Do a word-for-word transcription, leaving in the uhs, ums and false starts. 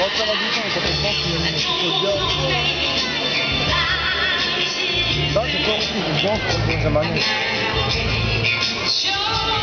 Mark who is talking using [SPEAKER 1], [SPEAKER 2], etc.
[SPEAKER 1] Bon, ça va du temps quand on pense qu'il y a une petite bien. Ça, c'est pas aussi une chance pour les Américains.